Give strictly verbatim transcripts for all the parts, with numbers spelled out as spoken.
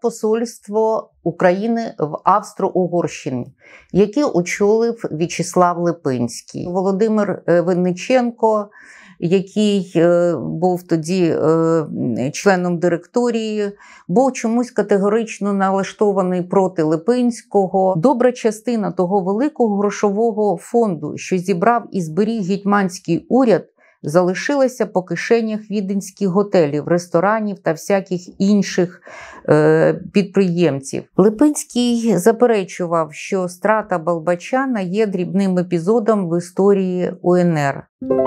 посольство України в Австро-Угорщині, яке очолив В'ячеслав Липинський. Володимир Винниченко, який був тоді членом директорії, був чомусь категорично налаштований проти Липинського. Добра частина того великого грошового фонду, що зібрав і зберіг гетьманський уряд, залишилася по кишенях віденських готелів, ресторанів та всяких інших е, підприємців. Липинський заперечував, що страта Болбочана є дрібним епізодом в історії УНР.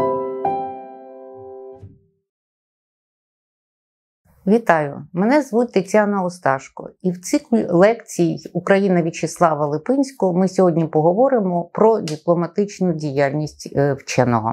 Вітаю! Мене звуть Тетяна Осташко, і в циклі лекцій «Україна» В'ячеслава Липинського ми сьогодні поговоримо про дипломатичну діяльність вченого.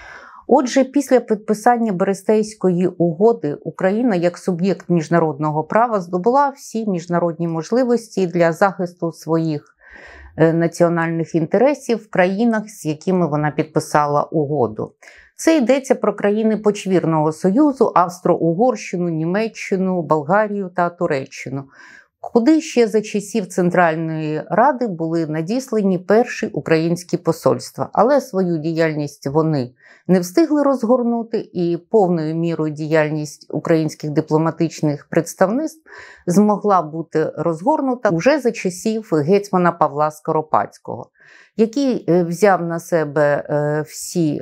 Отже, після підписання Берестейської угоди Україна як суб'єкт міжнародного права здобула всі міжнародні можливості для захисту своїх національних інтересів в країнах, з якими вона підписала угоду. Це йдеться про країни Почвірного Союзу, Австро-Угорщину, Німеччину, Болгарію та Туреччину, куди ще за часів Центральної Ради були надіслані перші українські посольства. Але свою діяльність вони не встигли розгорнути, і повною мірою діяльність українських дипломатичних представництв змогла бути розгорнута вже за часів гетьмана Павла Скоропадського, який взяв на себе всі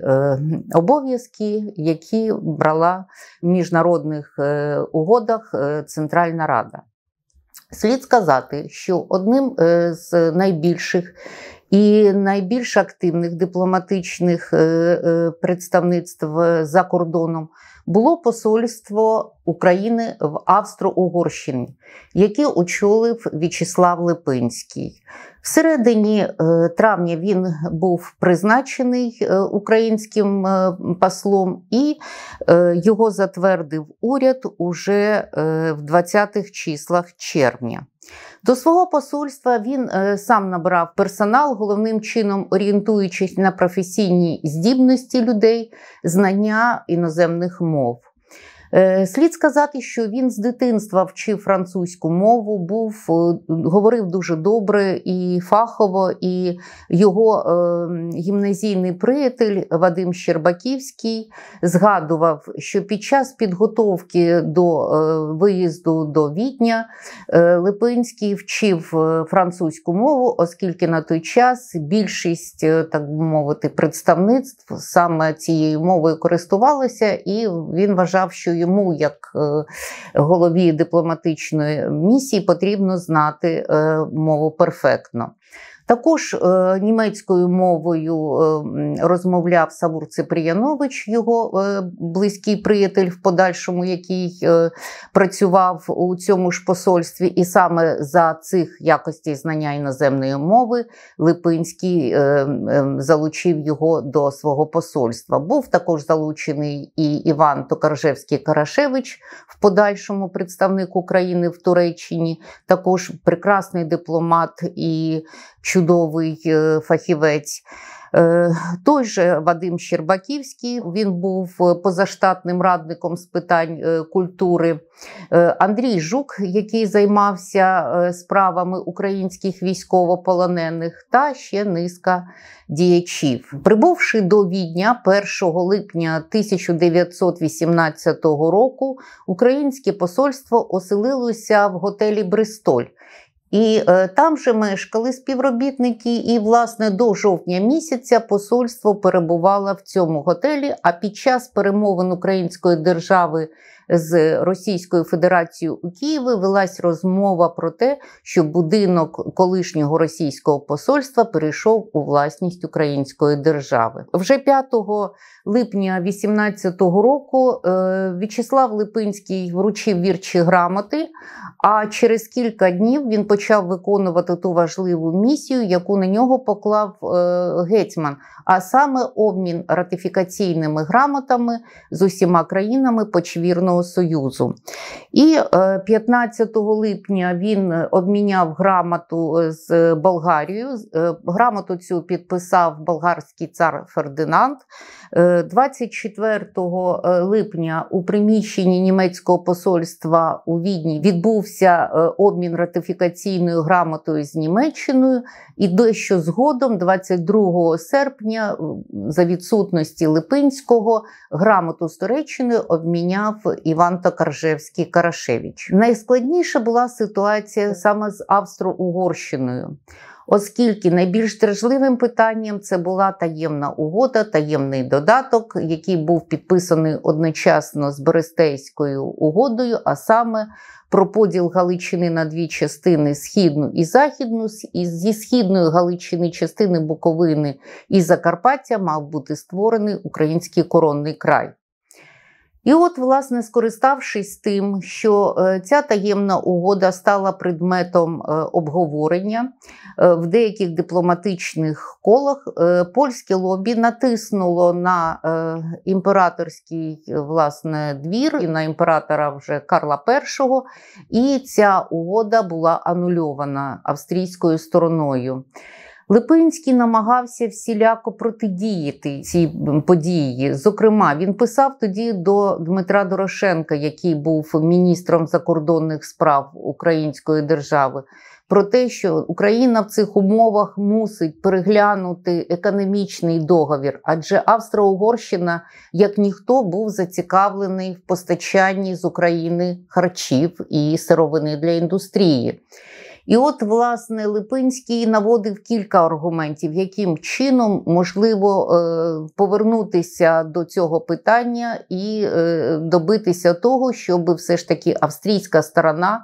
обов'язки, які брала в міжнародних угодах Центральна Рада. Слід сказати, що одним з найбільших і найбільш активних дипломатичних представництв за кордоном було посольство України в Австро-Угорщині, яке очолив В'ячеслав Липинський. Всередині травня він був призначений українським послом, і його затвердив уряд уже в двадцятих числах червня. До свого посольства він сам набрав персонал, головним чином орієнтуючись на професійні здібності людей, знання іноземних мов. Слід сказати, що він з дитинства вчив французьку мову, був, говорив дуже добре і фахово, і його е, гімназійний приятель Вадим Щербаківський згадував, що під час підготовки до е, виїзду до Відня е, Липинський вчив французьку мову, оскільки на той час більшість, так би мовити, представництв саме цією мовою користувалися, і він вважав, що йому, як голові дипломатичної місії, потрібно знати мову перфектно. Також е, німецькою мовою е, розмовляв Савур Ципріянович, його е, близький приятель в подальшому, який е, працював у цьому ж посольстві. І саме за цих якостей знання іноземної мови Липинський е, е, залучив його до свого посольства. Був також залучений і Іван Токаржевський-Карашевич, в подальшому представник України в Туреччині, також прекрасний дипломат і чудовий фахівець. Той же Вадим Щербаківський, він був позаштатним радником з питань культури. Андрій Жук, який займався справами українських військовополонених, та ще низка діячів. Прибувши до Відня першого липня тисяча дев'ятсот вісімнадцятого року, українське посольство оселилося в готелі «Бристоль». І е, там же мешкали співробітники, і, власне, до жовтня місяця посольство перебувало в цьому готелі, а під час перемовин української держави з Російською Федерацією у Києві велась розмова про те, що будинок колишнього російського посольства перейшов у власність української держави. Вже п'ятого липня вісімнадцятого року В'ячеслав Липинський вручив вірчі грамоти, а через кілька днів він почав виконувати ту важливу місію, яку на нього поклав гетьман, а саме обмін ратифікаційними грамотами з усіма країнами Почвірного Союзу. І п'ятнадцятого липня він обміняв грамоту з Болгарією. Грамоту цю підписав болгарський цар Фердинанд. двадцять четвертого липня у приміщенні німецького посольства у Відні відбувся обмін ратифікаційною грамотою з Німеччиною. І дещо згодом, двадцять другого серпня, за відсутності Липинського, грамоту з Туреччиною обміняв Іван Токаржевський-Карашевич. Найскладніша була ситуація саме з Австро-Угорщиною, оскільки найбільш стражливим питанням це була таємна угода, таємний додаток, який був підписаний одночасно з Берестейською угодою, а саме про поділ Галичини на дві частини – східну і західну. І зі східної Галичини частини Буковини і Закарпаття мав бути створений Український коронний край. І от, власне, скориставшись тим, що ця таємна угода стала предметом обговорення в деяких дипломатичних колах, польське лобі натиснуло на імператорський, власне, двір і на імператора вже Карла Першого, і ця угода була анульована австрійською стороною. Липинський намагався всіляко протидіяти цій події. Зокрема, він писав тоді до Дмитра Дорошенка, який був міністром закордонних справ Української держави, про те, що Україна в цих умовах мусить переглянути економічний договір, адже Австро-Угорщина, як ніхто, був зацікавлений в постачанні з України харчів і сировини для індустрії. І от, власне, Липинський наводив кілька аргументів, яким чином можливо повернутися до цього питання і добитися того, щоб все ж таки австрійська сторона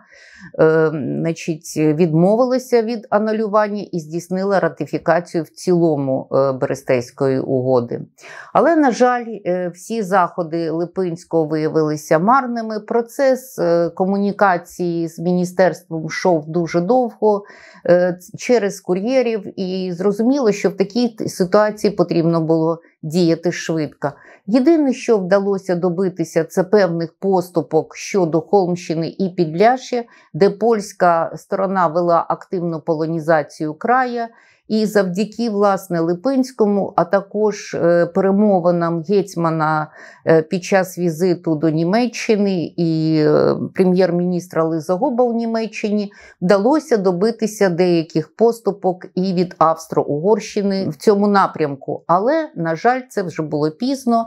значить, відмовилася від анулювання і здійснила ратифікацію в цілому Берестейської угоди. Але, на жаль, всі заходи Липинського виявилися марними. Процес комунікації з міністерством йшов дуже довго, через кур'єрів, і зрозуміло, що в такій ситуації потрібно було діяти швидко. Єдине, що вдалося добитися, це певних поступок щодо Холмщини і Підляшшя, де польська сторона вела активну полонізацію краю, і завдяки, власне, Липинському, а також перемовинам гетьмана під час візиту до Німеччини і прем'єр-міністра Лизагоба у Німеччині, вдалося добитися деяких поступок і від Австро-Угорщини в цьому напрямку. Але, на жаль, це вже було пізно,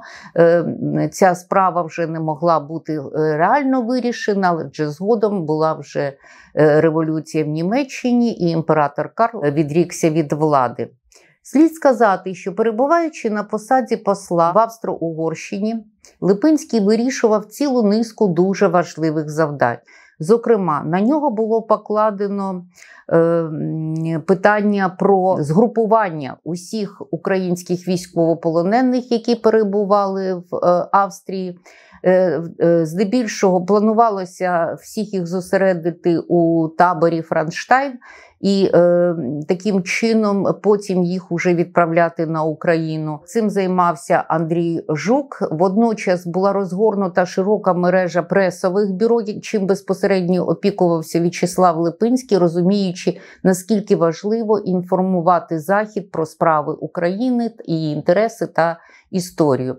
ця справа вже не могла бути реально вирішена, адже згодом була вже революція в Німеччині, і імператор Карл відрікся від влади. Слід сказати, що перебуваючи на посаді посла в Австро-Угорщині, Липинський вирішував цілу низку дуже важливих завдань. Зокрема, на нього було покладено е, питання про згрупування усіх українських військовополонених, які перебували в е, Австрії. Здебільшого планувалося всіх їх зосередити у таборі Франштайн і е, таким чином потім їх уже відправляти на Україну. Цим займався Андрій Жук. Водночас була розгорнута широка мережа пресових бюро, чим безпосередньо опікувався В'ячеслав Липинський, розуміючи, наскільки важливо інформувати Захід про справи України, її інтереси та історію.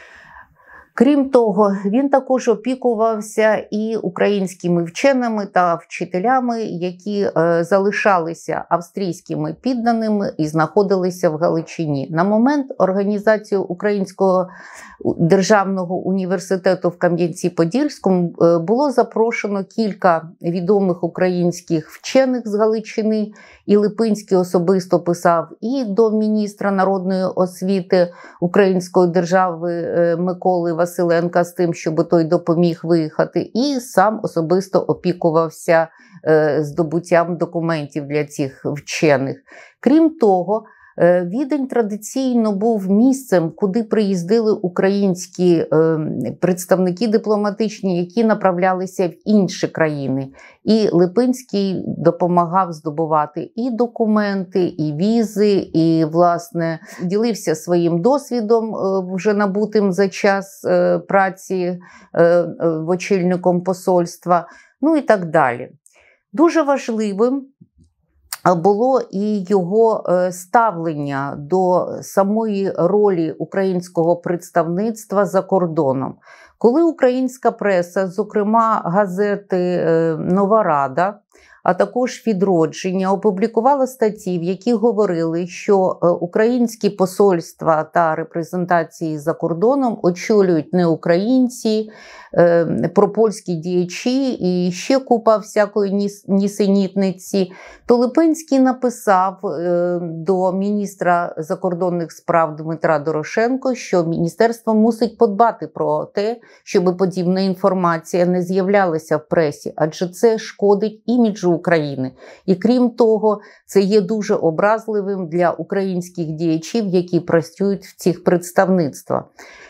Крім того, він також опікувався і українськими вченими та вчителями, які е, залишалися австрійськими підданими і знаходилися в Галичині. На момент організації Українського державного університету в Кам'янці-Подільському е, було запрошено кілька відомих українських вчених з Галичини, і Липинський особисто писав і до міністра народної освіти Української держави е, Миколи Василенка з тим, щоб той допоміг виїхати, і сам особисто опікувався е, здобуттям документів для цих вчених. Крім того, Відень традиційно був місцем, куди приїздили українські представники дипломатичні, які направлялися в інші країни. І Липинський допомагав здобувати і документи, і візи, і, власне, ділився своїм досвідом, вже набутим за час праці очільником посольства, ну і так далі. Дуже важливим було і його ставлення до самої ролі українського представництва за кордоном. Коли українська преса, зокрема газети «Нова Рада», а також «Відродження», опублікувала статті, в яких говорили, що українські посольства та репрезентації за кордоном очолюють не українці, пропольські діячі і ще купа всякої нісенітниці, то Липинський написав до міністра закордонних справ Дмитра Дорошенка, що міністерство мусить подбати про те, щоб подібна інформація не з'являлася в пресі, адже це шкодить іміджу України. І крім того, це є дуже образливим для українських діячів, які працюють в цих представництвах.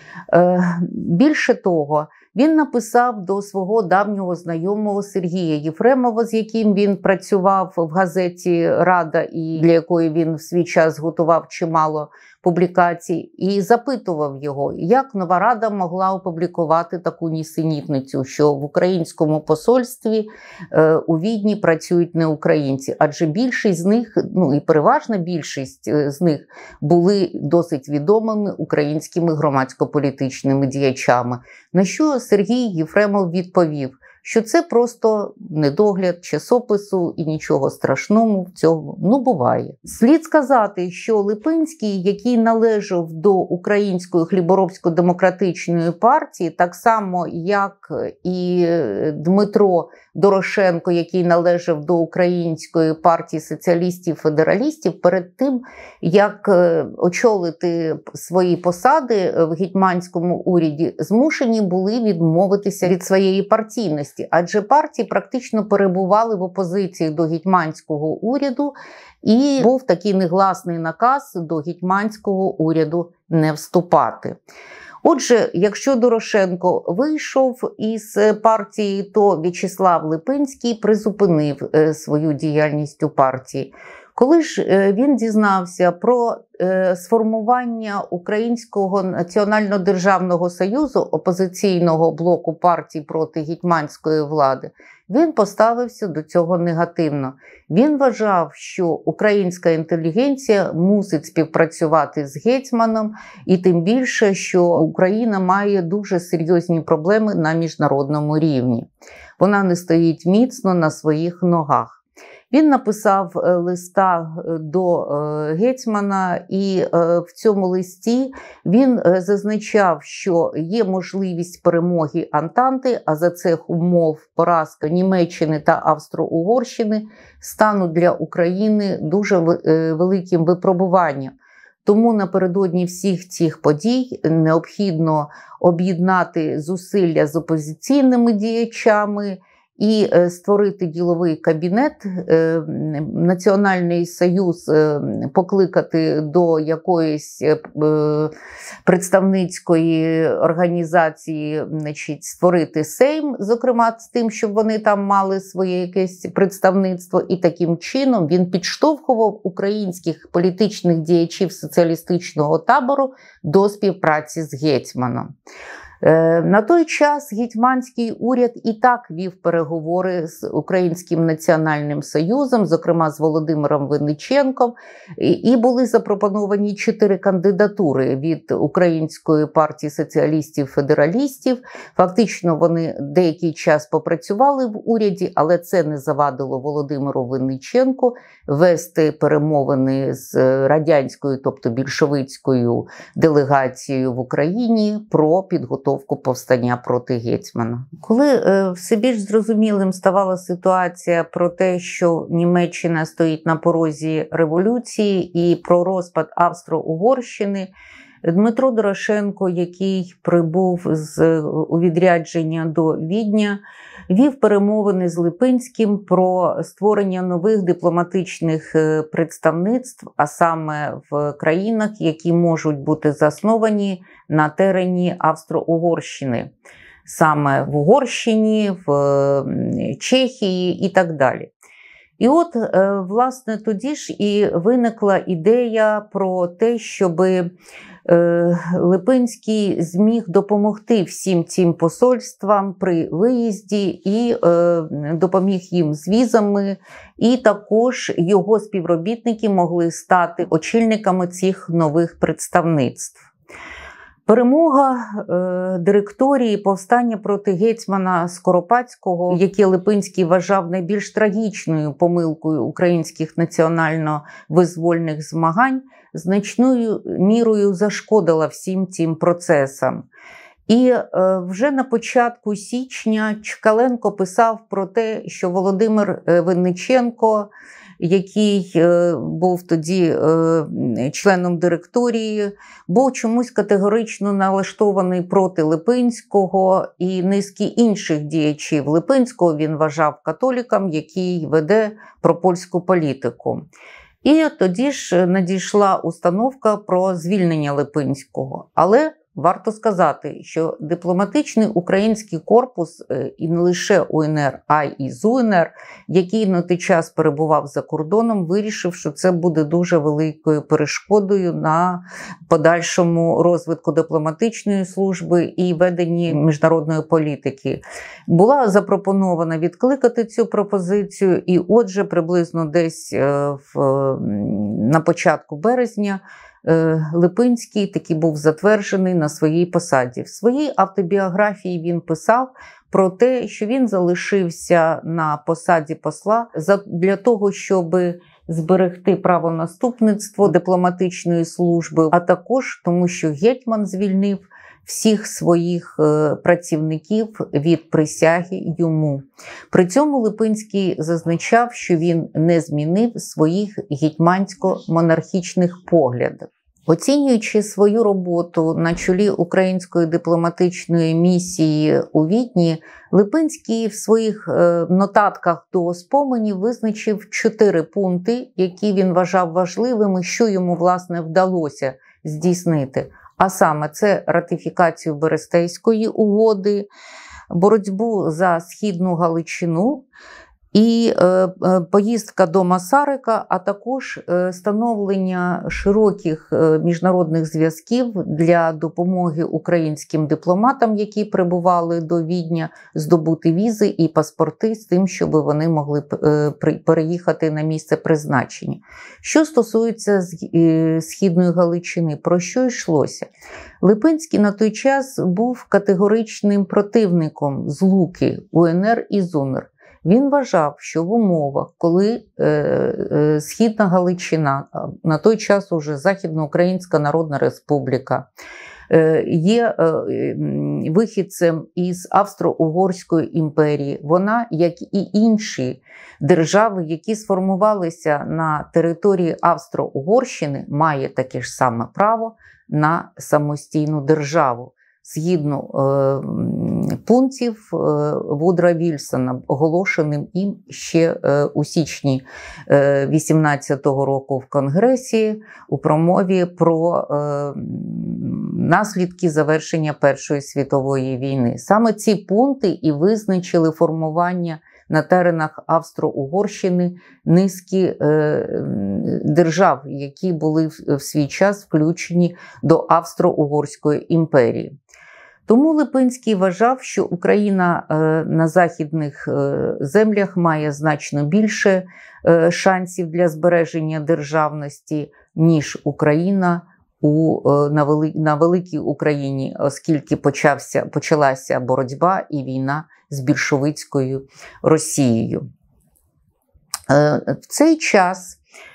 Більше того, він написав до свого давнього знайомого Сергія Єфремова, з яким він працював в газеті «Рада» і для якої він в свій час готував чимало публікацій, і запитував його, як Нова Рада могла опублікувати таку нісенітницю, що в українському посольстві е, у Відні працюють не українці, адже більшість з них, ну і переважна більшість з них були досить відомими українськими громадсько-політичними діячами. На що Сергій Єфремов відповів, що це просто недогляд часопису і нічого страшного в цьому ну буває. Слід сказати, що Липинський, який належав до Української хліборобсько-демократичної партії, так само як і Дмитро Дорошенко, який належав до Української партії соціалістів-федералістів, перед тим, як очолити свої посади в гетьманському уряді, змушені були відмовитися від своєї партійності, адже партії практично перебували в опозиції до гетьманського уряду, і був такий негласний наказ до гетьманського уряду не вступати. Отже, якщо Дорошенко вийшов із партії, то В'ячеслав Липинський призупинив свою діяльність у партії. Коли ж він дізнався про сформування Українського національно-державного союзу, опозиційного блоку партій проти гетьманської влади, він поставився до цього негативно. Він вважав, що українська інтелігенція мусить співпрацювати з гетьманом, і тим більше, що Україна має дуже серйозні проблеми на міжнародному рівні. Вона не стоїть міцно на своїх ногах. Він написав листа до гетьмана, і в цьому листі він зазначав, що є можливість перемоги Антанти, а за цих умов поразка Німеччини та Австро-Угорщини стануть для України дуже великим випробуванням. Тому напередодні всіх цих подій необхідно об'єднати зусилля з опозиційними діячами і створити діловий кабінет, Національний союз покликати до якоїсь представницької організації, значить, створити Сейм, зокрема з тим, щоб вони там мали своє якесь представництво, і таким чином він підштовхував українських політичних діячів соціалістичного табору до співпраці з гетьманом. На той час гетьманський уряд і так вів переговори з Українським національним союзом, зокрема з Володимиром Винниченком, і були запропоновані чотири кандидатури від Української партії соціалістів-федералістів. Фактично вони деякий час попрацювали в уряді, але це не завадило Володимиру Винниченку вести перемовини з радянською, тобто більшовицькою делегацією в Україні про підготовку повстання проти гетьмана. Коли е, все більш зрозумілим ставала ситуація про те, що Німеччина стоїть на порозі революції і про розпад Австро-Угорщини, Дмитро Дорошенко, який прибув з, у відрядження до Відня, вів перемовини з Липинським про створення нових дипломатичних представництв, а саме в країнах, які можуть бути засновані на терені Австро-Угорщини, саме в Угорщині, в Чехії і так далі. І от, власне, тоді ж і виникла ідея про те, щоб Липинський зміг допомогти всім цим посольствам при виїзді і допоміг їм з візами, і також його співробітники могли стати очільниками цих нових представництв. Перемога е, директорії повстання проти гетьмана Скоропадського, яке Липинський вважав найбільш трагічною помилкою українських національно-визвольних змагань, значною мірою зашкодила всім цим процесам. І е, вже на початку січня Чкаленко писав про те, що Володимир Винниченко, який е, був тоді е, членом директорії, був чомусь категорично налаштований проти Липинського і низки інших діячів. Липинського він вважав католиком, який веде пропольську політику. І тоді ж надійшла установка про звільнення Липинського. Але варто сказати, що дипломатичний український корпус, і не лише УНР, а й з УНР, який на той час перебував за кордоном, вирішив, що це буде дуже великою перешкодою на подальшому розвитку дипломатичної служби і веденні міжнародної політики. Була запропонована відкликати цю пропозицію, і отже, приблизно десь в, на початку березня Липинський таки був затверджений на своїй посаді. В своїй автобіографії він писав про те, що він залишився на посаді посла для того, щоб зберегти правонаступництво дипломатичної служби, а також тому, що гетьман звільнив всіх своїх працівників від присяги йому. При цьому Липинський зазначав, що він не змінив своїх гетьмансько-монархічних поглядів. Оцінюючи свою роботу на чолі української дипломатичної місії у Відні, Липинський в своїх нотатках до споменів визначив чотири пункти, які він вважав важливими, що йому, власне, вдалося здійснити. А саме це ратифікацію Берестейської угоди, боротьбу за Східну Галичину і е, поїздка до Масарика, а також е, становлення широких е, міжнародних зв'язків для допомоги українським дипломатам, які прибували до Відня, здобути візи і паспорти з тим, щоб вони могли е, переїхати на місце призначення. Що стосується е, Східної Галичини, про що йшлося? Липинський на той час був категоричним противником злуки УНР і ЗУНР. Він вважав, що в умовах, коли е, е, Східна Галичина, на той час уже Західноукраїнська Народна Республіка, е, є е, вихідцем із Австро-Угорської імперії, вона, як і інші держави, які сформувалися на території Австро-Угорщини, має таке ж саме право на самостійну державу. Згідно е, пунктів е, Вудро Вільсона, оголошеним їм ще е, у січні вісімнадцятого року в Конгресі у промові про е, наслідки завершення Першої світової війни. Саме ці пункти і визначили формування на теренах Австро-Угорщини низки е, держав, які були в, в свій час включені до Австро-Угорської імперії. Тому Липинський вважав, що Україна е, на західних е, землях має значно більше е, шансів для збереження державності, ніж Україна у, е, на, вели, на великій Україні, оскільки почався, почалася боротьба і війна з більшовицькою Росією. Е, в цей час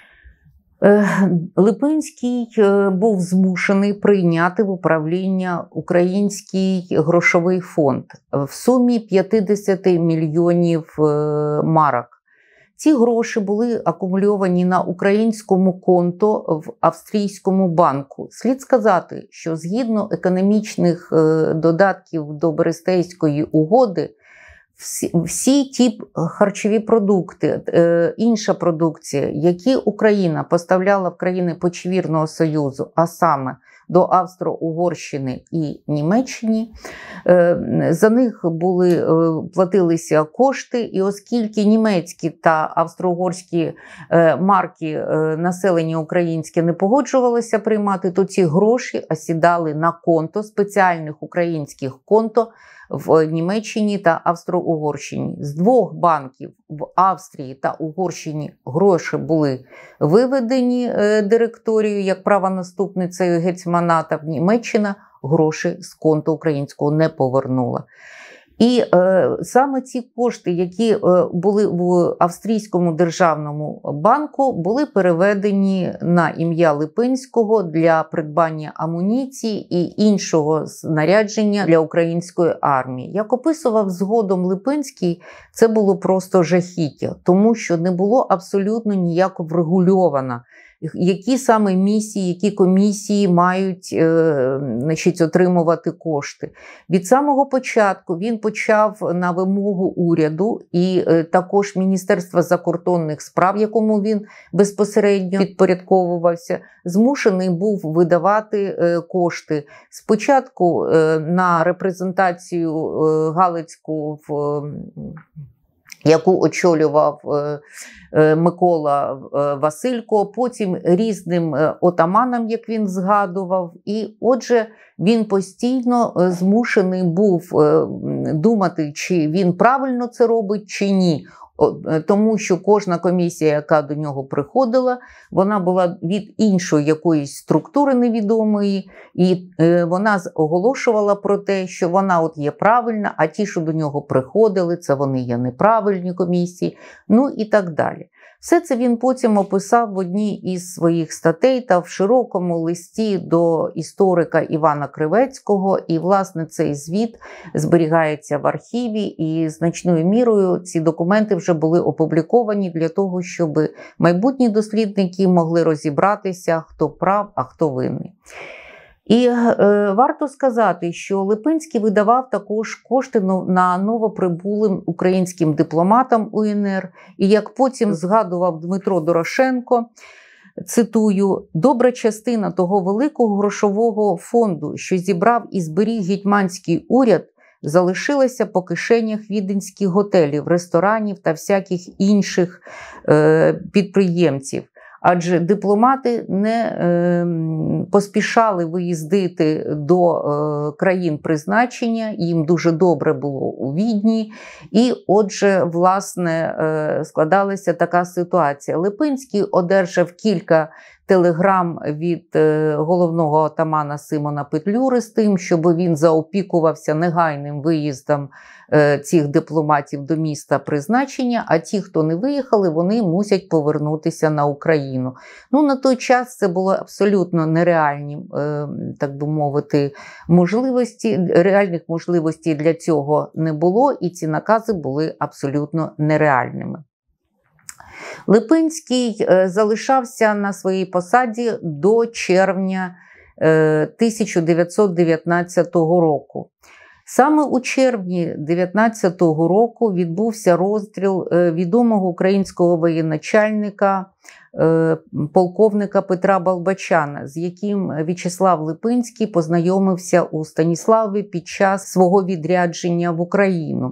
Липинський був змушений прийняти в управління Український грошовий фонд в сумі п'ятдесят мільйонів марок. Ці гроші були акумульовані на українському конто в австрійському банку. Слід сказати, що згідно економічних додатків до Берестейської угоди, Всі, всі ті харчові продукти, е, інша продукція, які Україна поставляла в країни Почвірного Союзу, а саме до Австро-Угорщини і Німеччини, е, за них були, е, платилися кошти, і оскільки німецькі та австро-угорські е, марки е, населення українське не погоджувалося приймати, то ці гроші осідали на конто, спеціальних українських конто, в Німеччині та Австро-Угорщині. З двох банків в Австрії та Угорщині гроші були виведені директорією як правонаступницею гетьманата. Німеччина гроші з конта українського не повернула. І е, саме ці кошти, які е, були в Австрійському державному банку, були переведені на ім'я Липинського для придбання амуніції і іншого знарядження для української армії. Як описував згодом Липинський, це було просто жахіття, тому що не було абсолютно ніяк врегульовано, які саме місії, які комісії мають е, значить, отримувати кошти. Від самого початку він почав на вимогу уряду і е, також Міністерства закордонних справ, якому він безпосередньо підпорядковувався, змушений був видавати е, кошти. Спочатку е, на репрезентацію е, галицьку в е, яку очолював Микола Василько, потім різним отаманам, як він згадував. І отже, він постійно змушений був думати, чи він правильно це робить, чи ні. Тому що кожна комісія, яка до нього приходила, вона була від іншої якоїсь структури невідомої, і вона оголошувала про те, що вона от є правильна, а ті, що до нього приходили, це вони є неправильні комісії, ну і так далі. Все це він потім описав в одній із своїх статей та в широкому листі до історика Івана Кривецького. І, власне, цей звіт зберігається в архіві, і значною мірою ці документи вже були опубліковані для того, щоб майбутні дослідники могли розібратися, хто прав, а хто винний. І е, варто сказати, що Липинський видавав також кошти на новоприбулим українським дипломатам УНР. І як потім згадував Дмитро Дорошенко, цитую, «добра частина того великого грошового фонду, що зібрав і зберіг гетьманський уряд, залишилася по кишенях віденських готелів, ресторанів та всяких інших е, підприємців. Адже дипломати не е, поспішали виїздити до е, країн призначення, їм дуже добре було у Відні. І отже, власне, е, складалася така ситуація. Липинський одержав кілька телеграм від е, головного отамана Симона Петлюри з тим, щоб він заопікувався негайним виїздом е, цих дипломатів до міста призначення, а ті, хто не виїхали, вони мусять повернутися на Україну. Ну, на той час це було абсолютно нереальні, е, так би мовити, можливості, реальних можливостей для цього не було, і ці накази були абсолютно нереальними. Липинський залишався на своїй посаді до червня тисяча дев'ятсот дев'ятнадцятого року. Саме у червні дев'ятнадцятого року відбувся розстріл відомого українського воєначальника, полковника Петра Болбочана, з яким В'ячеслав Липинський познайомився у Станіславі під час свого відрядження в Україну.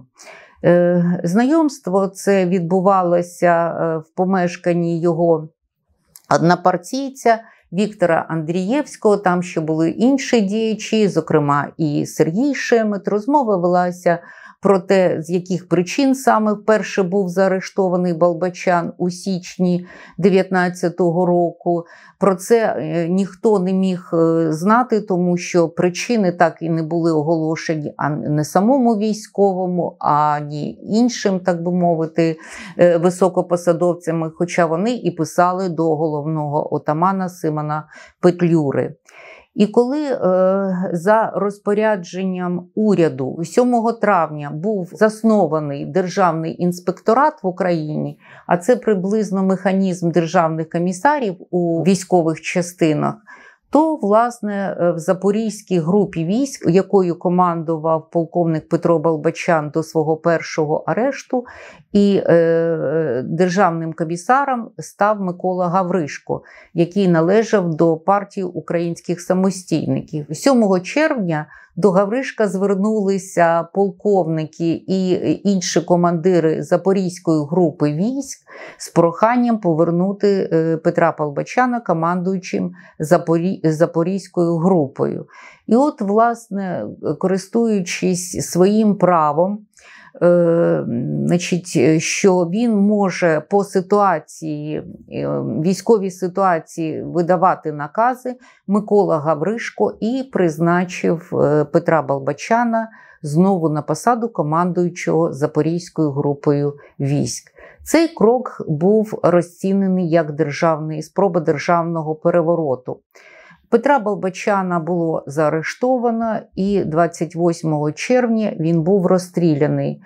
Знайомство це відбувалося в помешканні його однопартійця Віктора Андрієвського, там ще були інші діячі, зокрема і Сергій Шемет. Розмова велася про те, з яких причин саме вперше був заарештований Болбочан у січні дев'ятнадцятого року. Про це ніхто не міг знати, тому що причини так і не були оголошені не самому військовому, ані іншим, так би мовити, високопосадовцями, хоча вони і писали до головного отамана Симона Петлюри. І коли е, за розпорядженням уряду сьомого травня був заснований Державний інспекторат в Україні, а це приблизно механізм державних комісарів у військових частинах, то, власне, в Запорізькій групі військ, якою командував полковник Петро Болбочан до свого першого арешту, і е, державним комісаром став Микола Гавришко, який належав до партії українських самостійників. сьомого червня до Гавришка звернулися полковники і інші командири Запорізької групи військ з проханням повернути Петра Болбочана командуючим Запорі... Запорізькою групою. І от, власне, користуючись своїм правом, Е, значить, що він може по ситуації, військовій ситуації видавати накази, Микола Гавришко і призначив Петра Болбочана знову на посаду командуючого Запорізькою групою військ. Цей крок був розцінений як державний, спроба державного перевороту. Петра Болбочана було заарештовано, і двадцять восьмого червня він був розстріляний.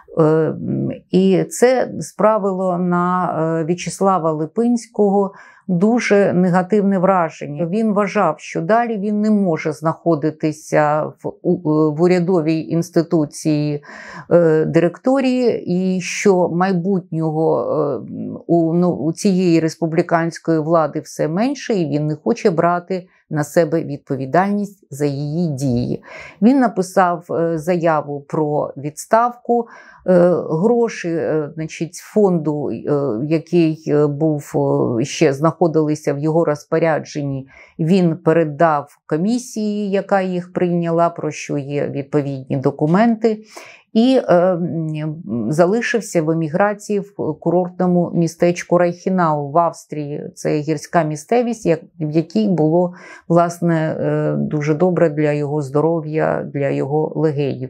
І це справило на В'ячеслава Липинського дуже негативне враження. Він вважав, що далі він не може знаходитися в, в урядовій інституції е, директорії, і що майбутнього е, у, ну, у цієї республіканської влади все менше, і він не хоче брати на себе відповідальність за її дії. Він написав е, заяву про відставку. Е, гроші, е, значить, фонду, е, який був е, ще знаходилися в його розпорядженні, він передав комісії, яка їх прийняла, про що є відповідні документи, і е, залишився в еміграції в курортному містечку Райхінау в Австрії. Це гірська місцевість, як, в якій було, власне, е, дуже добре для його здоров'я, для його легенів.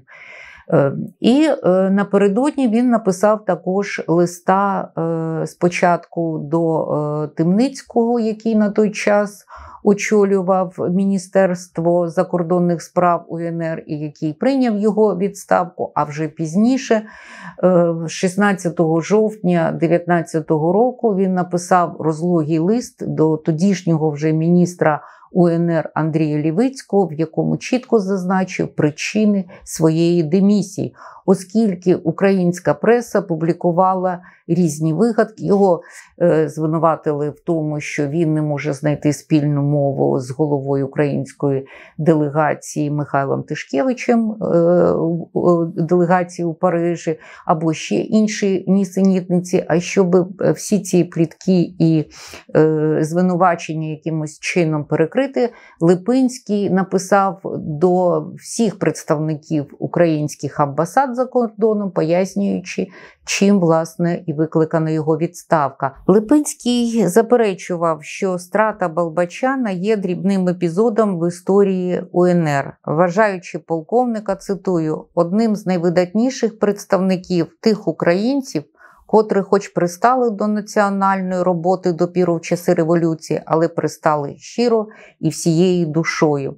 І напередодні він написав також листа спочатку до Тимницького, який на той час очолював Міністерство закордонних справ УНР і який прийняв його відставку, а вже пізніше, шістнадцятого жовтня дев'ятнадцятого року, він написав розлогий лист до тодішнього вже міністра УНР Андрія Лівицького, в якому чітко зазначив причини своєї демісії, оскільки українська преса публікувала різні вигадки. Його е, звинуватили в тому, що він не може знайти спільну мову з головою української делегації Михайлом Тишкевичем, е, делегації у Парижі, або ще інші нісенітниці. А щоб всі ці плітки і е, звинувачення якимось чином перекрити, Липинський написав до всіх представників українських амбасад за кордоном, пояснюючи, чим, власне, і викликана його відставка. Липинський заперечував, що страта Болбочана є дрібним епізодом в історії УНР, вважаючи полковника, цитую, одним з найвидатніших представників тих українців, котрі хоч пристали до національної роботи допіру в часи революції, але пристали щиро і всією душою.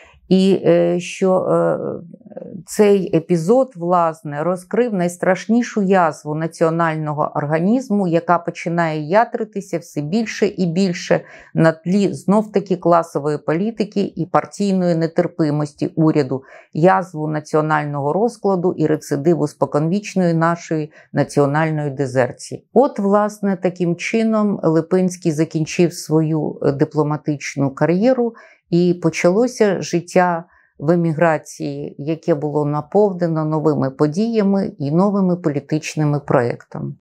І е, що е, цей епізод, власне, розкрив найстрашнішу язву національного організму, яка починає ятритися все більше і більше на тлі знов-таки класової політики і партійної нетерпимості уряду, язву національного розкладу і рецидиву споконвічної нашої національної дезерції. От, власне, таким чином Липинський закінчив свою дипломатичну кар'єру, і почалося життя в еміграції, яке було наповнено новими подіями і новими політичними проектами.